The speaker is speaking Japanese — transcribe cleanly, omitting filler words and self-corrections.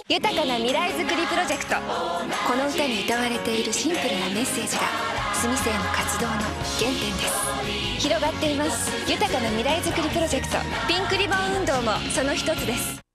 豊かな未来づくりプロジェクト。この歌に歌われているシンプルなメッセージがスミセイの活動の原点です。広がっています豊かな未来づくりプロジェクト。ピンクリボン運動もその一つです。